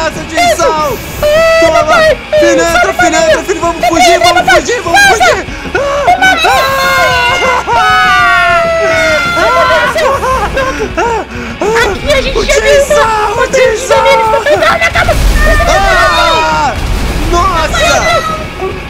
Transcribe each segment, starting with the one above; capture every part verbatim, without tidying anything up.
nessa, Tinsal! Toma! Filho, entra, filho, entra, filho! Vamos fugir, vamos fugir, vamos fugir! Aqui a gente o já Tinsal! O Tinsal! Ah! Nossa!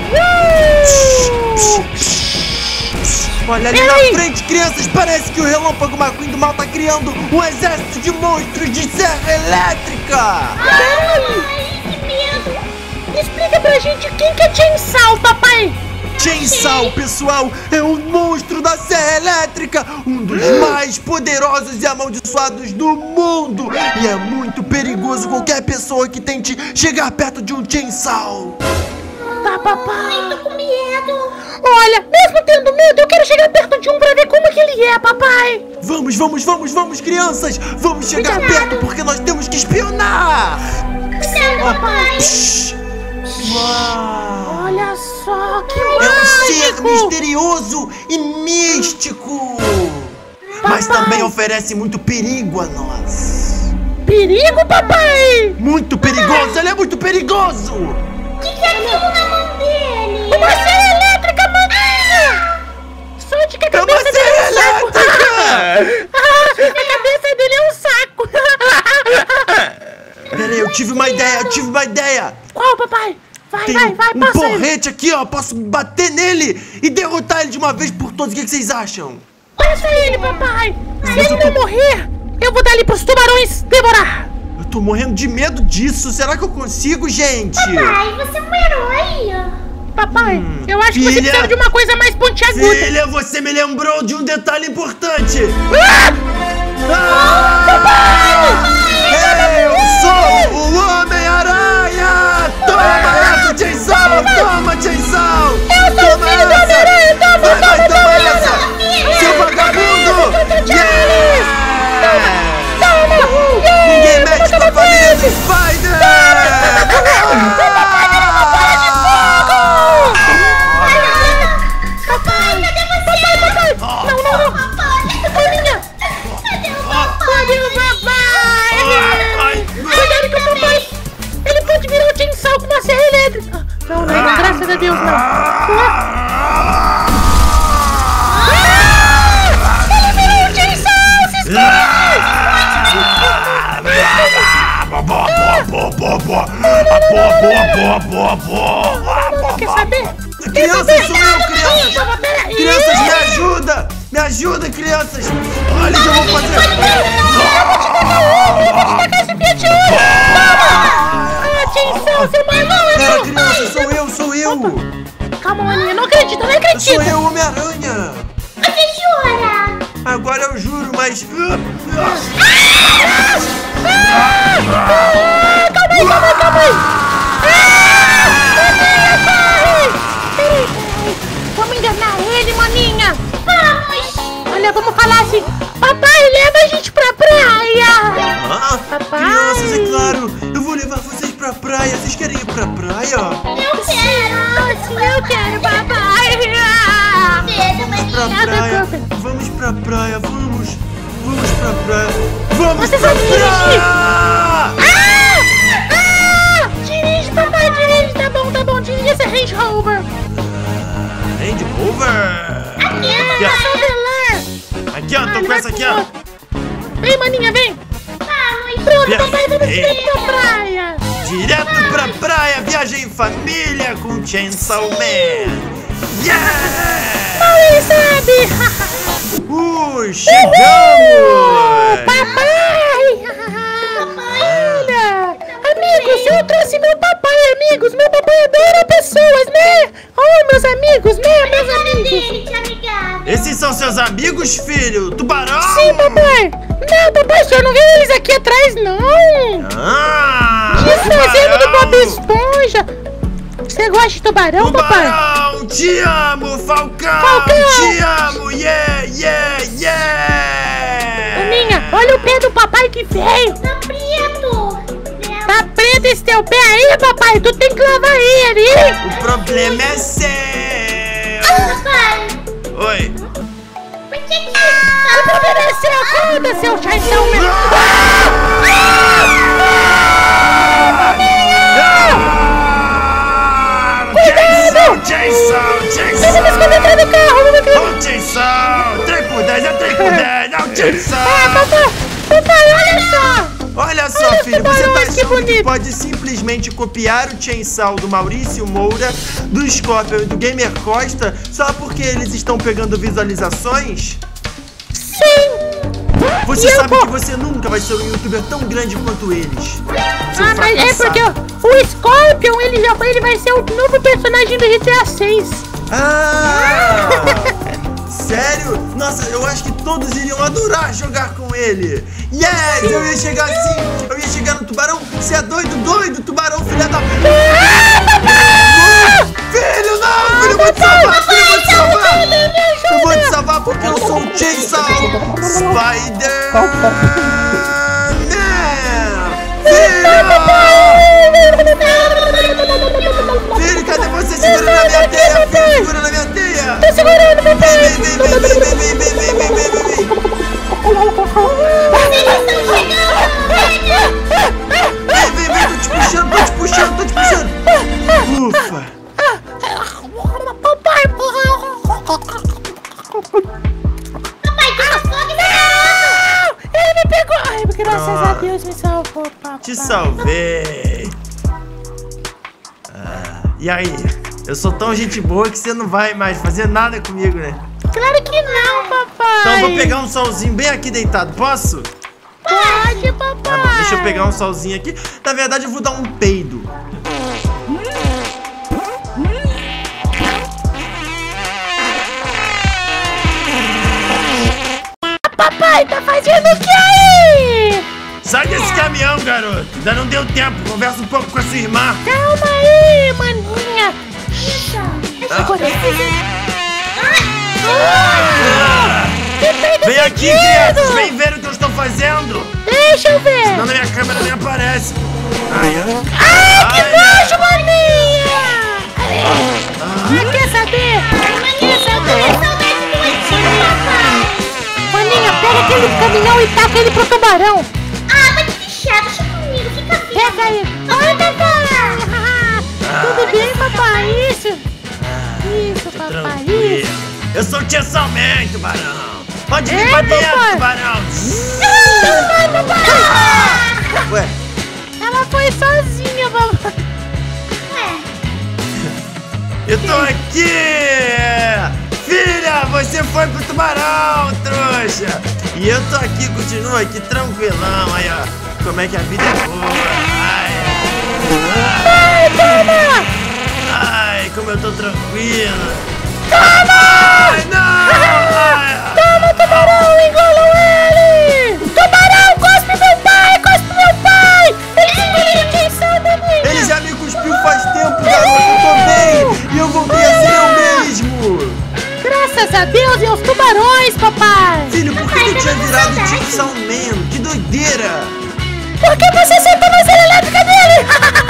Olha ali na frente, crianças! Parece que o Relâmpago McQueen do Mal tá criando um exército de monstros de serra elétrica! Ai, que medo! Explica pra gente quem que é Tinsal, papai! Tinsal, pessoal, é um monstro da serra elétrica, um dos mais poderosos e amaldiçoados do mundo. E é muito perigoso qualquer pessoa que tente chegar perto de um Tinsal. Tá, papai, tô com medo. Olha, mesmo tendo medo, eu quero chegar perto de um pra ver como que ele é, papai. Vamos, vamos, vamos, vamos, crianças. Vamos chegar Cuidado. perto porque nós temos que espionar. Cuidado, papai. Psh. Uau. Olha só, que É um ser mágico. misterioso e místico, mas Papai. também oferece muito perigo a nós. Perigo, papai. Muito perigoso, ele é muito perigoso. O que, que é aquilo na mão dele? Uma serra elétrica, maninha! Sorte que a É uma cabeça dele é um serra saco! elétrica! Ah, a cabeça dele é um saco! Peraí, eu tive uma ideia, eu tive uma ideia. Qual, papai? Vai, Tem vai, vai, um passa aí! porrete aqui, ó. Posso bater nele e derrotar ele de uma vez por todas. O que que vocês acham? Passa ele, papai! Se Mas ele eu tô- não morrer, eu vou dar ali pros tubarões devorar! Eu tô morrendo de medo disso. Será que eu consigo, gente? Papai, você é um herói! Papai, eu acho que você Filha. precisa de uma coisa mais pontiaguda! Filha, você me lembrou de um detalhe importante. Ah! Ah! Papai! Eu sou o Homem-Aranha! Toma essa, Tinsal! Toma, Tinsal! Eu sou o Toma filho do essa! Homem-Aranha! Toma, Vai, vai, toma, toma toma essa! essa! Seu vagabundo! Yeah! Toma! Ninguém mexe com a família do Spider! Papai, cadê você? Papai, papai! Não, não, não! Maninha! Cadê o papai? Cadê o papai? Cuidado com o papai! Ele pode virar o Tinsal com uma serra elétrica! Não, não, não, graças a Deus, não! Ah! Ele virou o Tinsal! Se esconde! Quer saber? Crianças, sou eu, crianças! Toma, peraí. Crianças, me ajuda! Me ajuda, crianças! Olha o que eu vou fazer! Eu vou te tacar esse Fiat Uno! Toma! Ah, Tinsal, seu marmão! Pera, criança, sou eu, sou eu! Calma, maninha, não acredito, não Sou acredito! eu, Homem-Aranha! Você jura? Agora eu juro, mas... Ah, calma aí, calma aí, calma aí! Ah! Maninha, corre! Peraí, peraí. Vamos enganar ele, maninha! Vamos! Olha, vamos falar assim: papai, leva a gente pra praia! Ah, Papai. crianças, é claro! Eu vou levar vocês pra praia! Vocês querem ir pra praia? Eu quero! Sim, eu quero, papai! Pra praia! Vamos pra praia, vamos! Vamos pra praia! Vamos Você pra sabe dirigir? praia! Ah! Ah! Dirige, papai, dirige! Tá bom, tá bom, dirige essa Range Rover! Range Rover! Aqui, Aqui, ó. essa Velar! Aqui, ó, Ah, tô ele com vai essa aqui, pro ó! outro. Vem, maninha, vem! Pronto, papai, vamos direto pra praia! Direto pra praia, viagem em família com Chainsaw Man! Yeah! Mal ele sabe! Uh, chegamos! Papai! Olha! Amigos, eu trouxe meu papai, amigos! Meu papai adora pessoas, né? Oh, meus amigos, né? Meus amigos! Esses são seus amigos, filho? Tubarão? Sim, papai! Não, papai, o senhor não viu eles aqui atrás, não! Ah! Desfazendo do tubarão! Bob Esponja! Você gosta de tubarão, papai? Tubarão, te amo, Falcão! Falcão! Te amo, yeah, yeah, yeah! Aninha, olha o pé do papai que veio! Tá preto! Tá preto esse teu pé aí, papai! Tu tem que lavar ele, hein? O problema é seu! Papai! Oi! Por que que... O problema é seu! Conta, seu chaitão! você pode simplesmente copiar o Chainsaw do Maurício Moura, do Scorpion e do Gamer Costa só porque eles estão pegando visualizações? Sim! Você sabe que você nunca vai ser um youtuber tão grande quanto eles. Ah, mas é porque o Scorpion, ele, já, ele vai ser o novo personagem do G T A seis. Ah! Sério? Nossa, eu acho que todos iriam adorar jogar com ele. Yes! Eu ia chegar assim, eu ia chegar no tubarão. Você é doido, doido, tubarão, filha da... Filho, não! Filho, eu vou te salvar, filho, eu vou te salvar! Eu vou te salvar porque eu sou o Chainsaw Spider-Man! Filho! Filho, cadê você? Segura na minha teia, filho, segura na minha teia! Tô segurando, papai! Vem, vem, vem, vem, vem, vem, vem, vem, vem, vem, vem, vem! Vem, vem, vem, tô te puxando, tô te puxando, tô te puxando! Ufa! Papai! Papai, que fogo! Ele me pegou! Ai, graças a Deus me salvou, papai! Te salvei! Ah, e aí? Eu sou tão gente boa que você não vai mais fazer nada comigo, né? Claro que não, papai! Então eu vou pegar um solzinho bem aqui deitado, posso? Pode, papai! Tá bom, deixa eu pegar um solzinho aqui. Na verdade, eu vou dar um peido. Papai, tá fazendo o que aí? Sai desse caminhão, garoto! Ainda não deu tempo, conversa um pouco com a sua irmã. Calma aí, maninha! Isso! Agora Ah, vem aqui, crianças! Vem ver o que eu estou fazendo! Deixa eu ver! Senão na minha câmera nem aparece. Ai, ai. Ai, que Ai, nojo, maninha! Ah, quer saber? Quer saber? Maninha, pega aquele caminhão e taca ele pro tubarão! Ah, mas que chato, deixa comigo, fica assim. Pega aí! Oi, papai! Tudo bem, papai? Isso! Isso, papai, Tranquilo. isso! Eu sou o Chainsaw Man, tubarão! Pode vir É, pra dentro, papai. tubarão! Não vai, papai! Ué, Ela foi sozinha, papai! eu tô aqui! Filha, você foi pro tubarão, trouxa! E eu tô aqui, continuo aqui tranquilão, aí ó, como é que a vida é boa! Ai, Ai, toma! ai, como eu tô tranquilo! Toma! Ai, não! Ai, Toma, tubarão, engolam ele! Tubarão, cospe meu pai, cospe meu pai! Ele engoliu quem sabe, amiga! ele já me cuspiu faz tempo, garoto, eu tô bem! E eu voltei a ser eu mesmo! Graças a Deus e aos tubarões, papai! Filho, por que ele tinha virado Chainsaw Man? Que doideira! Por que você sentou na cera elétrica dele?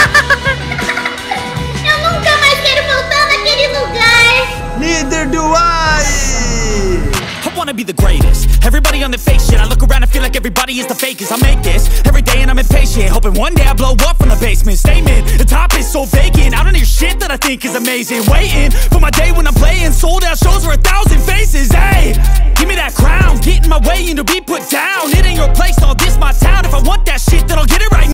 Eu nunca mais quero voltar naquele lugar. Neither do I! I wanna be the greatest. Everybody on the fake shit. I look around and feel like everybody is the fakest. I make this every day and I'm impatient, hoping one day I blow up from the basement. Statement, the top is so vacant. I don't hear shit that I think is amazing. Waiting for my day when I'm playing sold out shows for a thousand faces. Hey, give me that crown, get in my way and to be put down. It ain't your place, no, this my town. If I want that shit, then I'll get it right